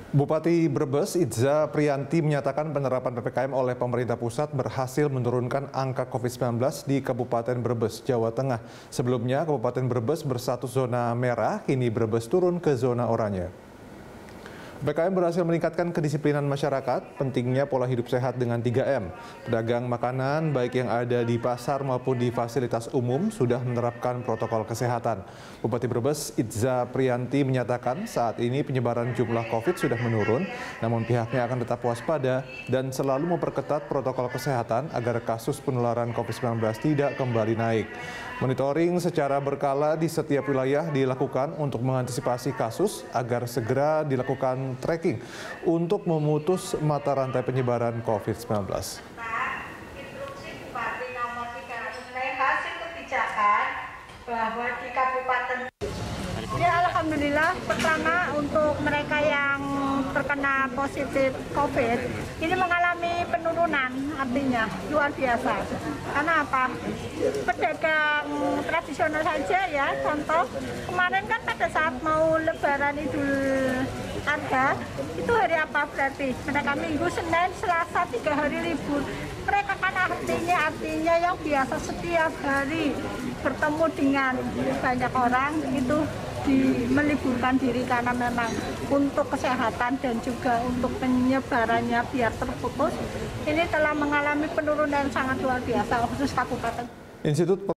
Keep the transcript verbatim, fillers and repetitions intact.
Bupati Brebes Itza Priyanti menyatakan penerapan P P K M oleh pemerintah pusat berhasil menurunkan angka COVID sembilan belas di Kabupaten Brebes, Jawa Tengah. Sebelumnya Kabupaten Brebes berstatus zona merah, kini Brebes turun ke zona oranye. P P K M berhasil meningkatkan kedisiplinan masyarakat, pentingnya pola hidup sehat dengan tiga M. Pedagang makanan, baik yang ada di pasar maupun di fasilitas umum, sudah menerapkan protokol kesehatan. Bupati Brebes Itza Priyanti menyatakan saat ini penyebaran jumlah COVID sudah menurun, namun pihaknya akan tetap waspada dan selalu memperketat protokol kesehatan agar kasus penularan COVID sembilan belas tidak kembali naik. Monitoring secara berkala di setiap wilayah dilakukan untuk mengantisipasi kasus agar segera dilakukan tracking untuk memutus mata rantai penyebaran COVID sembilan belas. Instruksi Bupati nomor tiga ratus hasil kebijakan bahwa di Kabupaten Ya, alhamdulillah, pertama untuk mereka yang terkena positif COVID ini mengalami penurunan, artinya luar biasa. Karena apa? Pedagang tradisional saja ya, contoh kemarin kan pada saat mau Lebaran Idul Adha itu hari apa berarti? Mereka Minggu, Senin, Selasa, tiga hari libur. Mereka kan artinya artinya yang biasa setiap hari bertemu dengan banyak orang itu di meliburkan diri karena memang untuk kesehatan dan juga untuk penyebarannya biar terputus, ini telah mengalami penurunan sangat luar biasa khusus kabupaten. Institut